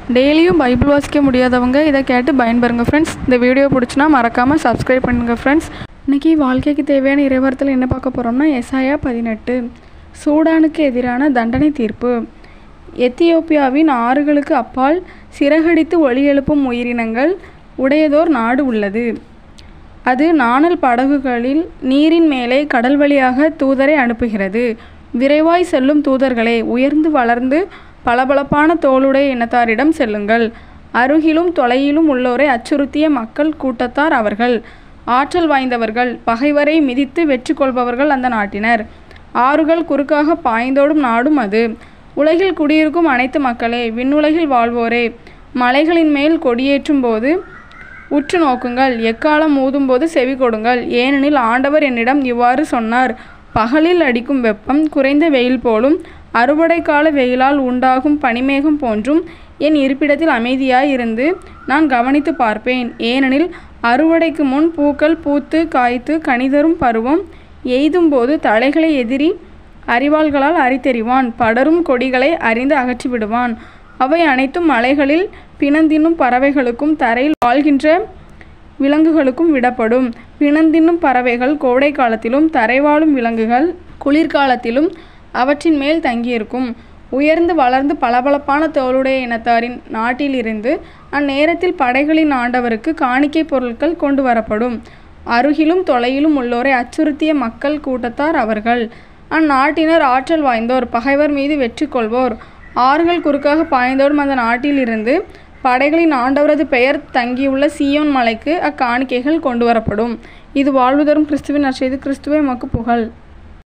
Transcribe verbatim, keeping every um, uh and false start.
டெய்லியும் பைபிள் வாசிக்க முடியாதவங்க இதை கேட்டு பயன்பெறுங்க ஃப்ரெண்ட்ஸ். இந்த வீடியோ பிடிச்சினா மறக்காமல் சப்ஸ்கிரைப் பண்ணுங்கள் ஃப்ரெண்ட்ஸ். இன்றைக்கி வாழ்க்கைக்கு தேவையான இறைவார்த்தையில் என்ன பார்க்க போகிறோம்னா, எசாயா பதினெட்டு, சூடானுக்கு எதிரான தண்டனை தீர்ப்பு. எத்தியோப்பியாவின் ஆறுகளுக்கு அப்பால் சிறகடித்து ஒலி எழுப்பும் உயிரினங்கள் உடையதோர் நாடு உள்ளது. அது நாணல் படகுகளில் நீரின் மேலே கடல் வழியாக தூதரை அனுப்புகிறது. விரைவாய் செல்லும் தூதர்களே, உயர்ந்து வளர்ந்து பளபளப்பான தோளுடைய இனத்தாரிடம் செல்லுங்கள். அருகிலும் தொலையிலும் உள்ளோரை அச்சுறுத்திய மக்கள் கூட்டத்தார் அவர்கள். ஆற்றல் வாய்ந்தவர்கள், பகைவரை மிதித்து வெற்றி கொள்பவர்கள் அந்த நாட்டினர். ஆறுகள் குறுக்காக பாய்ந்தோடும் நாடும் அது. உலகில் குடியிருக்கும் அனைத்து மக்களே, விண்ணுலகில் வாழ்வோரே, மலைகளின் மேல் கொடியேற்றும் போது உற்று நோக்குங்கள், எக்காலம் ஊதும்போது செவி கொடுங்கள். ஏனெனில் ஆண்டவர் என்னிடம் இவ்வாறு சொன்னார், பகலில் அடிக்கும் வெப்பம் குறைந்த வெயில் போலும், அறுவடை கால வெயிலால் உண்டாகும் பனிமேகம் போன்றும் என் இருப்பிடத்தில் அமைதியாயிருந்து நான் கவனித்து பார்ப்பேன். ஏனெனில் அறுவடைக்கு முன் பூக்கள் பூத்து காய்த்து கனிதரும் பருவம் எய்தும்போது தலைகளை எதிரி அறிவாள்களால் அரித்தெறிவான், படரும் கொடிகளை அறிந்து அகற்றிவிடுவான். அவை அனைத்தும் மலைகளில் பிணந்தின்னும் பறவைகளுக்கும் தரையில் வாழ்கின்ற விலங்குகளுக்கும் விடப்படும். பிணந்தின்னும் பறவைகள் கோடை காலத்திலும் தரைவாழும் விலங்குகள் குளிர்காலத்திலும் அவற்றின் மேல் தங்கியிருக்கும். உயர்ந்து வளர்ந்து பளபளப்பான தோளுடைய இனத்தாரின் நாட்டிலிருந்து அந்நேரத்தில் படைகளின் ஆண்டவருக்கு காணிக்கை பொருட்கள் கொண்டு வரப்படும். அருகிலும் தொலையிலும் உள்ளோரை அச்சுறுத்திய மக்கள் கூட்டத்தார் அவர்கள். அந்நாட்டினர் ஆற்றல் வாய்ந்தோர், பகைவர் மீது வெற்றி கொள்வோர். ஆறுகள் குறுக்காக பாய்ந்தோடும் அந்த நாட்டிலிருந்து படைகளின் ஆண்டவரது பெயர் தங்கியுள்ள சீயோன் மலைக்கு அக்காணிக்கைகள் கொண்டு வரப்படும். இது வாழ்வு தரும் கிறிஸ்துவின் நற்செய்தி. கிறிஸ்துவே உமக்கு புகழ்.